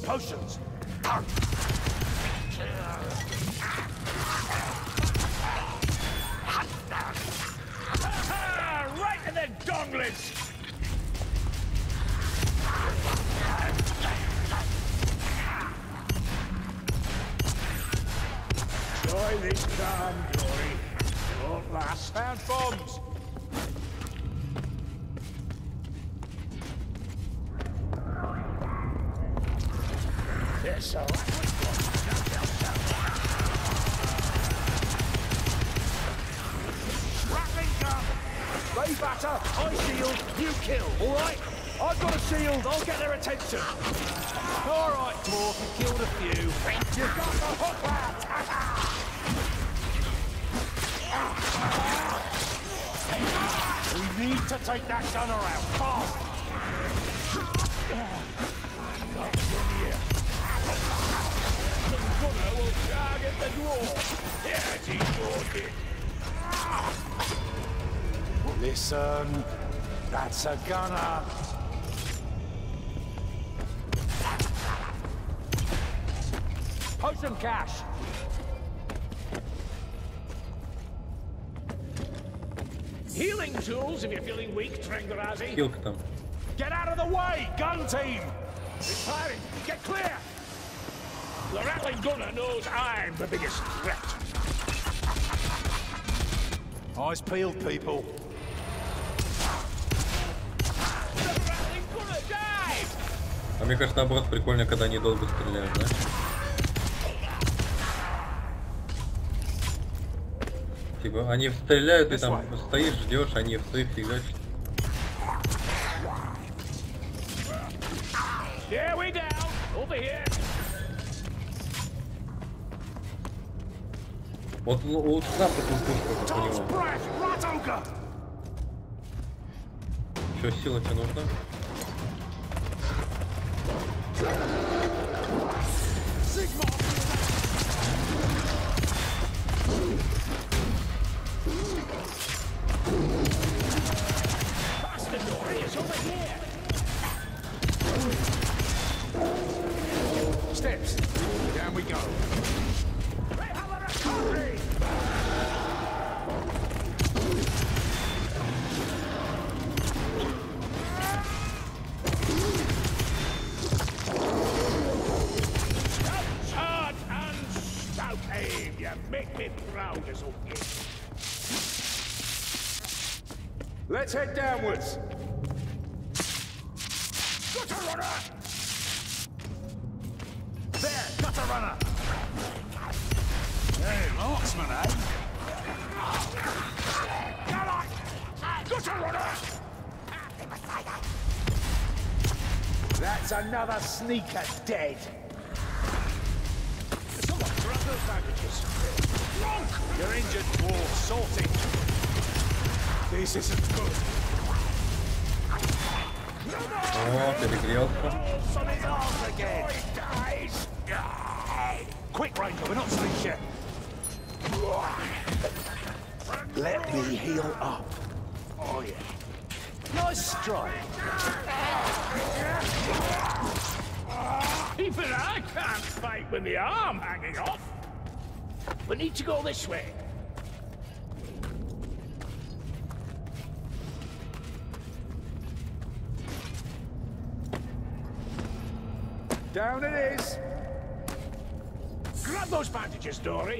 potions. Right in the gauntlets! Enjoy this calm, Dory. Won't last. Found bombs! Yes, all right. Rattling gun! They batter, I shield, you kill, all right? I've got a shield, I'll get their attention. All right, Dwarf, you killed a few. You've got the hook rat! We need to take that gunner out, fast! The gunner will target the dwarf. Yes, he brought it. Listen, that's a gunner. Potion cache. Healing tools if you're feeling weak, Trengarazi. Хилка там. Get out of the way, gun team! Retiring, get clear! The rattling gunner knows I'm the biggest threat. Eyes peeled, people. The rattling gunner died! А мне кажется, наоборот, прикольно, когда они долго стреляют, да? Типа, они стреляют, и там стоишь, ждешь, они встают, фигачат. Here we down, over here. Вот сюда потом пушку, как у него. Что, сила тебе нужна? Steps. Down we go. Charge and stout aim. You make me proud as a kid. Let's head downwards. Gutter runner! There, gutter runner! Hey, marksman, eh? Gutter runner! That's another sneaker dead. Someone grab those bandages. Monk! You're injured, dwarf. Sorting. This isn't good. О, перегрелся. Quick, Ranger, we're not safe yet. Let me heal up. Oh, yeah. Nice strike. Even I can't fight with the arm hanging off. We need to go this way. Down it is. Grab those bandages, Dory.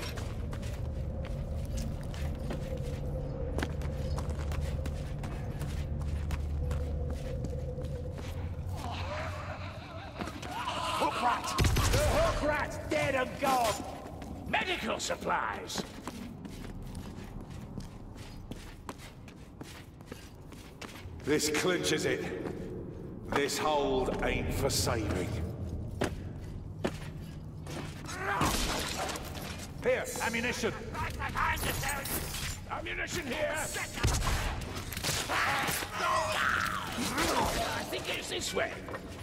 Hook rat! The hook rat's dead and gone. Medical supplies. This clinches it. This hold ain't for saving. Here, ammunition. Ammunition here. I think it's this way.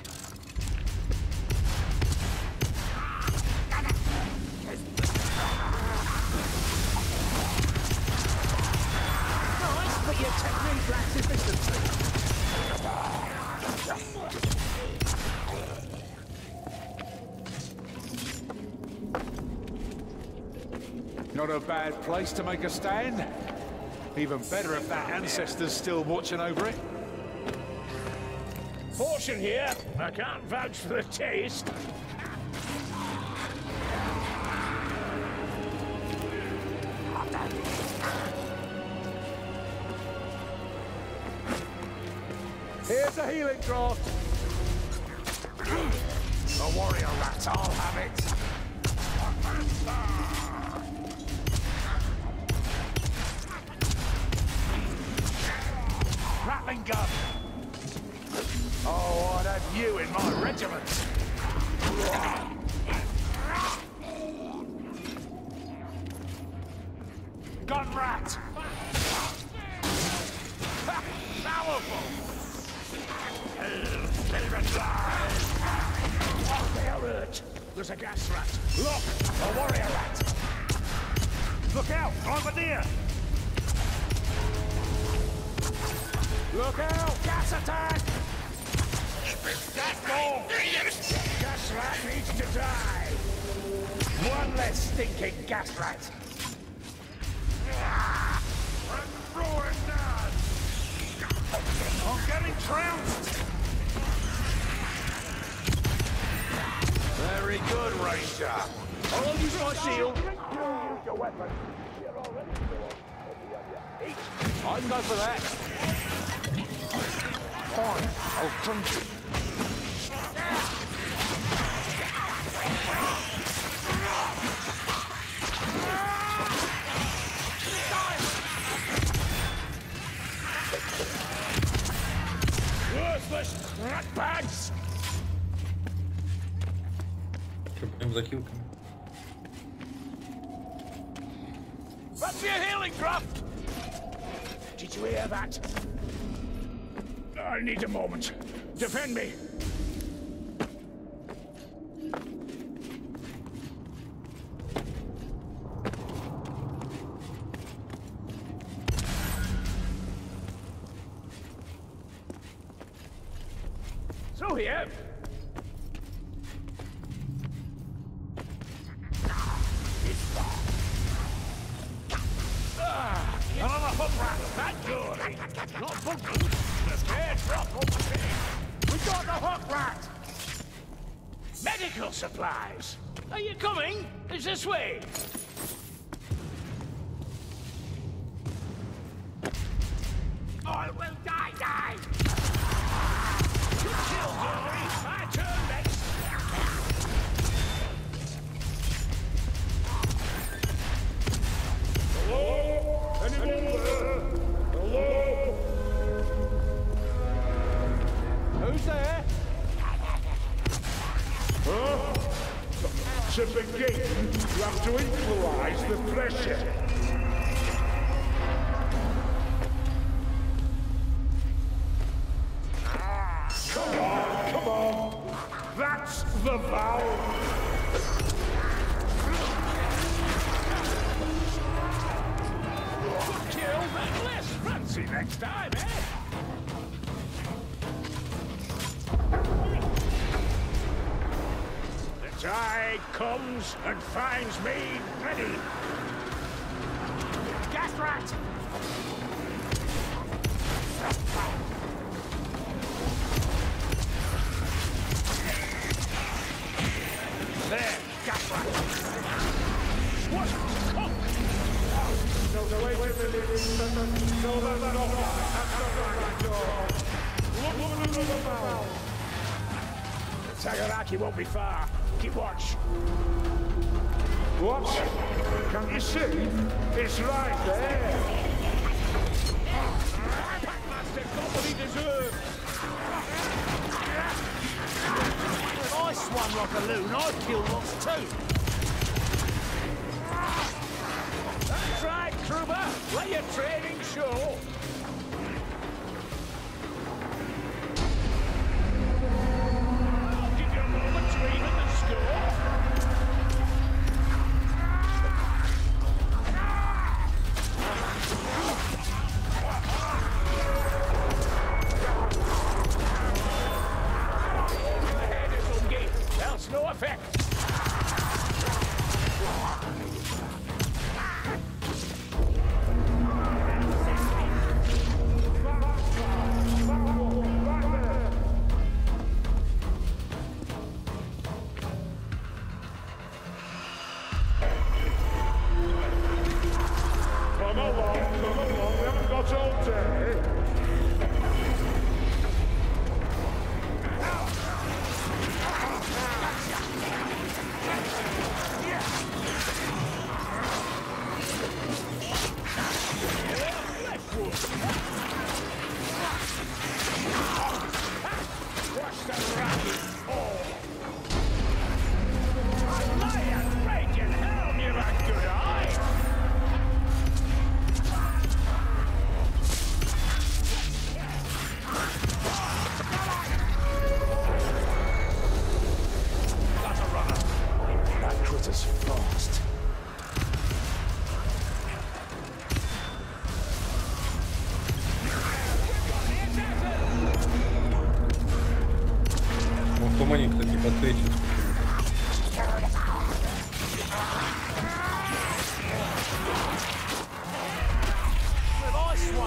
Nice, but your technique lacks efficiency. Not a bad place to make a stand. Even better if that ancestor's still watching over it. Portion here. I can't vouch for the taste. Here's a healing draft. A warrior rat, I'll have it. Rattling gun. Oh, I'd have you in my regiment. Gun rat. Powerful. Oh, they are hurt. There's a gas rat. Look, a warrior rat. Look out, Bombardier. Look out, gas attack. Gas ball. Gas rat needs to die. One less stinking gas rat. I'm throwing down. I'm getting trounced. Very good, Ranger. I'll use my shield. Use your weapon. I'd go for that. Fine, I'll drink it. Worthless rat bags! Что, прям за хилками? Fancy a healing draft! Did you hear that? I need a moment. Defend me! So here. Another hook rat! That good! Not bunking! The scared drop on the thing! We got the hook rat! Medical supplies! Are you coming? It's this way! I will die! Good kill, Dory! My turn next! Hello? Anyone there? Hello? Who's there? Huh? To begin, you have to equalize the pressure. Come on! That's the valve! Good kill, but less fancy next time, eh? The tide comes and finds me ready. Gas rat! There, gas rat! What? Cook! No, wait a minute. No, that's not right. That's not right. Look. Tagaraki won't be far. Keep watch. What? Can't you see? It's right there. Packmaster got what he deserved. If I swung like a loon, I'd kill lots too. That's right, Kruber. Let your training show. I'll give you a moment to even the score. Ahead is Ungi. Else no effect.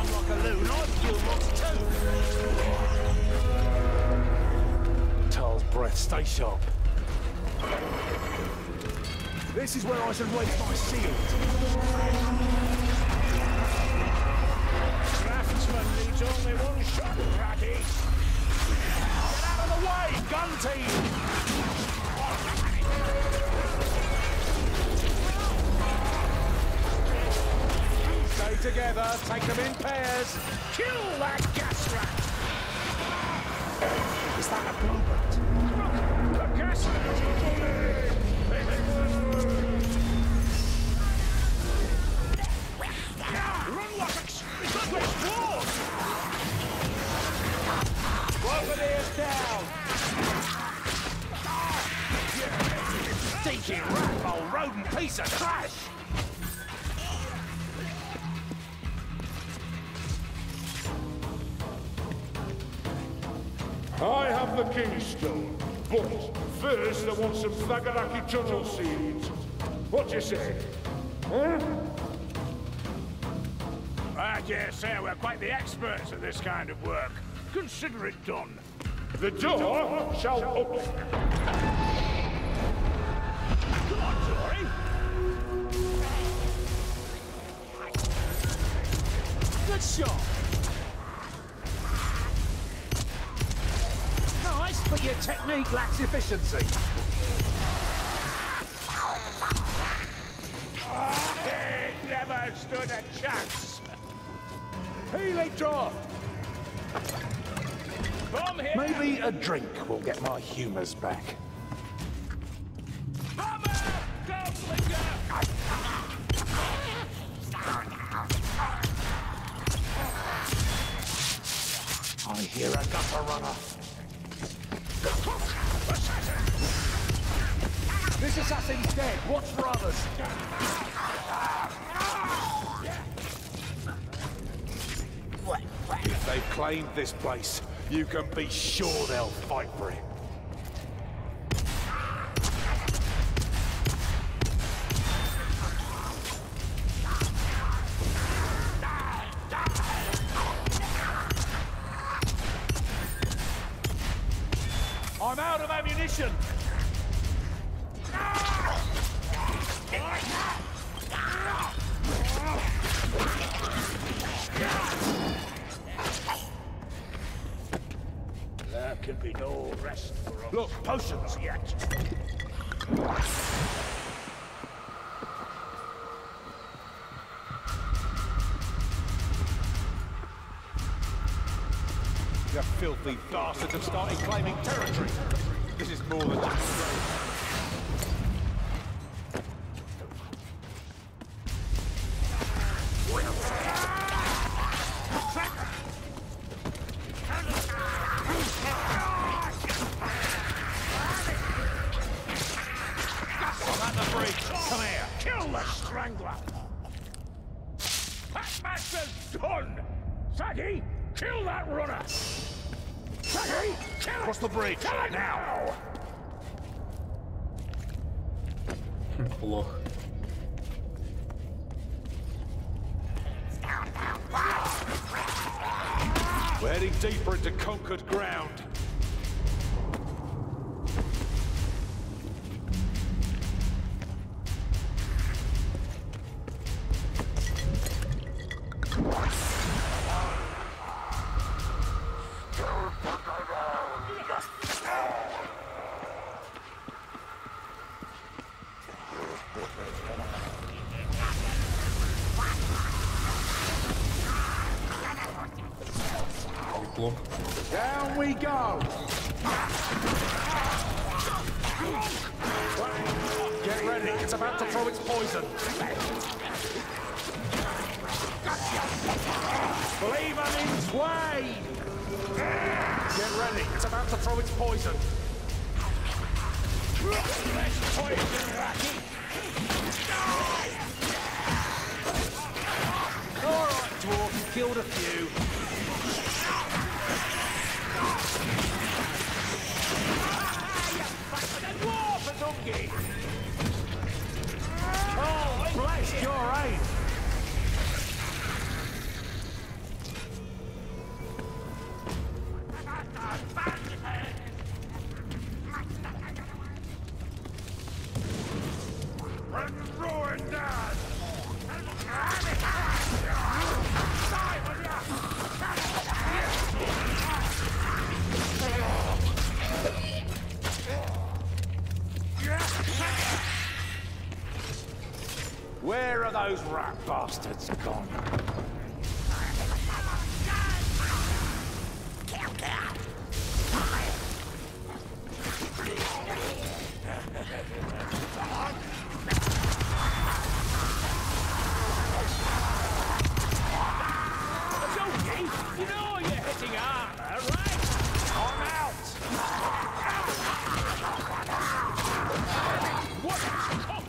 run like a loon, I'd kill lots too. Tarl's breath, stay sharp. This is where I should raise my shield. Craftsman needs only one shot, Ratty. Get out of the way, gun team! Stay together, take them in pairs. Kill that gas rat! Is that a bluebird? The gas rat! Run like a... It's like explode! Bombardiers down! Stinking rat hole, rodent piece of trash! I have the King's Stone, but first I want some Thagaraki tunnel seeds. What do you say? Huh? I dare say we're quite the experts at this kind of work. Consider it done. The door shall open. Come on, Tory. Good shot! Nice, but your technique lacks efficiency. It never stood a chance. Healing draft! Bomb here. Maybe a drink will get my humours back. Bomber! Goldlinger! I hear a gutter runner. This assassin's dead. Watch for others. If they've claimed this place, you can be sure they'll fight for it. I'm out of ammunition! There can be no rest for us. Look, potions! Yet. You filthy bastards have started claiming territory. This is more than just I'm at the bridge. Come here. Kill the Strangler! Packmaster's done! Saggy, kill that runner! Saggy, kill it! Cross the bridge. Kill it now! Плохо. We're heading deeper into conquered ground. Плохо. Down we go! Get ready, it's about to throw its poison. Leave him in its way! Get ready, it's about to throw its poison. Let's poison Racky! All right, dwarf, killed a few. Oh, bless your aim! those rat bastards gone? You know you're hitting armor, right? I'm out! What a cock!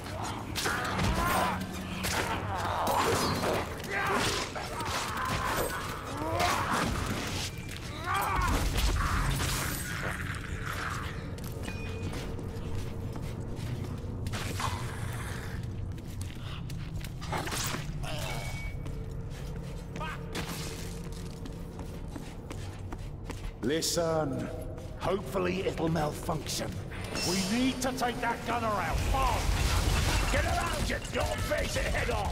Listen, hopefully it'll malfunction. We need to take that gunner out, fast! Get around you, don't face it head on!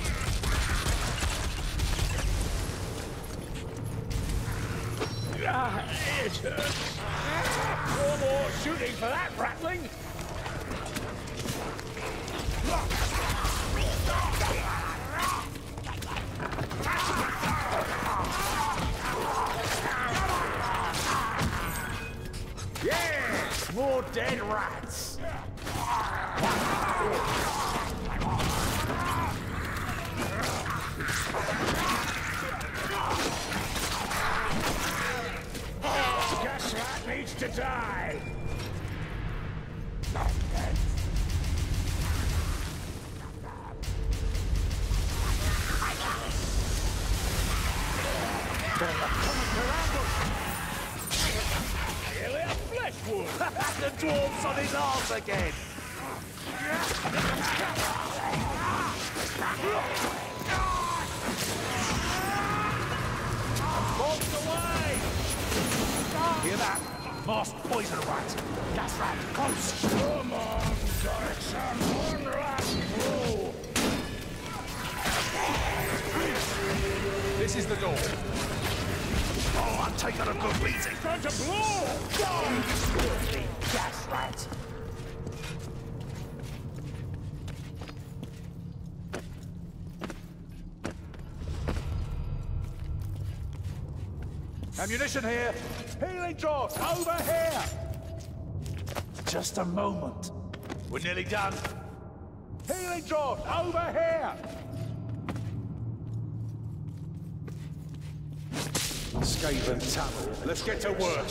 Ah, it hurts. No more shooting for that rattling! Yes! More dead rats! Gas rat needs to die! Flesh wound! The dwarf's on his arse again! Bolt away! Hear that? Masked poison rat! Gas rat, close! Come on, Jackson! One last blow! This is the door. Oh, I'm taking a good beating. Time to blow! Die! Filthy gas rat! Ammunition here! Healing draught over here! Just a moment. We're nearly done. Healing draught over here! Skaven tunnel. Let's get to work.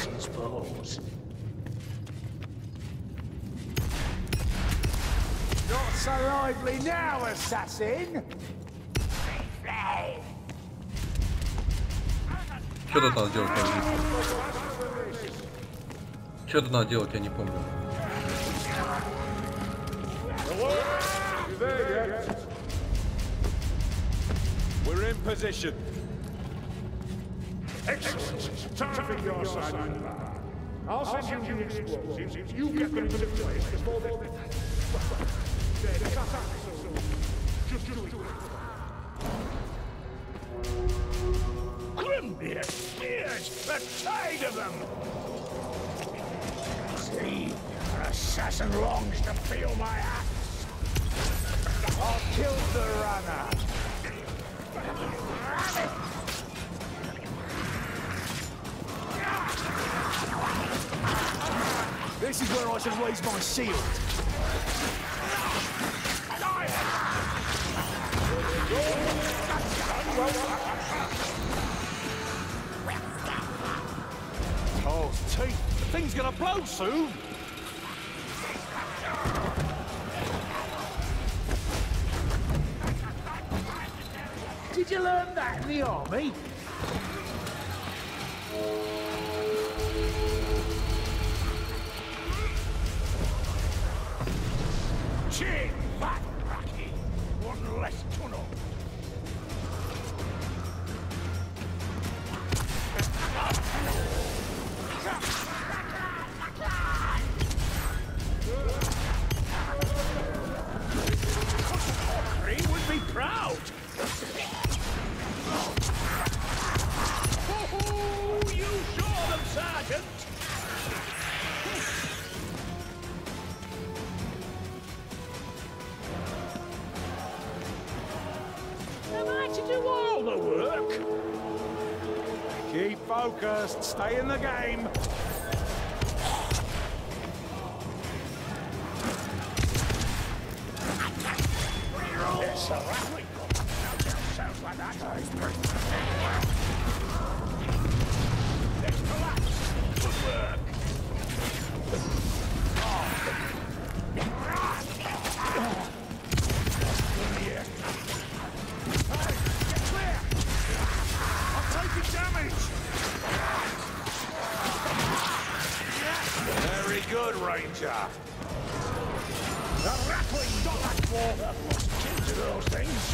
Not so lively now, assassin! Что тут надо делать, я не помню. Что тут надо делать, я не помню. We're in position. Excellent. Time for your side. I'll send you the explosives. You get them to the place before they... Just do it. Grimbeard, Spears, the tide of them! See, an assassin longs to feel my axe. I'll kill the runner. This is where I should raise my shield. Oh, teeth! The thing's gonna blow soon! Did you learn that in the army? Chin back, Rocky! One less tunnel! He would be proud! Oh, you saw them, Sergeant! you do all the work? Keep focused. Stay in the game. It's a rattling. Sounds like that. Let's collapse. Good work. Hey, get clear. I'm taking damage. Very good, Ranger. The rattling got that water. Into those things.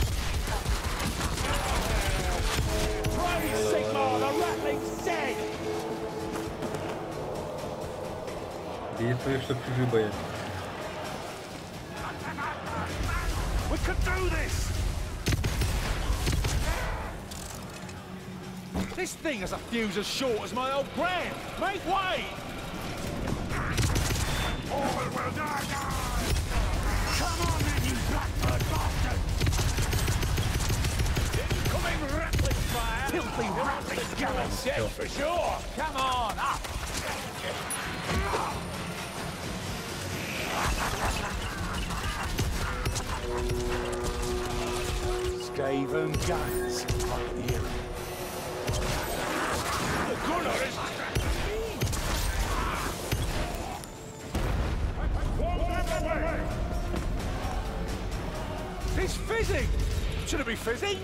Praise Sigmar, the rattling's dead. Действуй, чтоб чужие боялись. We could do this. This thing has a fuse as short as my old brand. Make way. All will die. Come on then, you blackbird bastard! Incoming rattling fire! Filthy rattling gallants, yes, for sure! Come on, up! Skaven guns. I can hear it. The gunner is... It's fizzing. Should it be fizzing?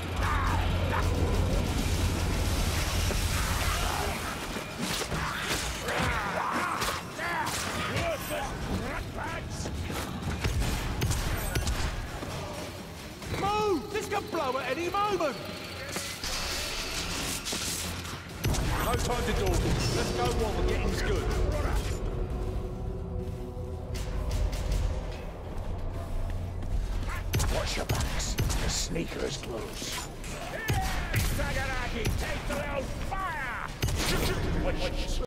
Move! This could blow at any moment. No time to dawdle. Let's go while the getting's good. Watch your backs. The sneaker is close. Sagaraki, take the old fire!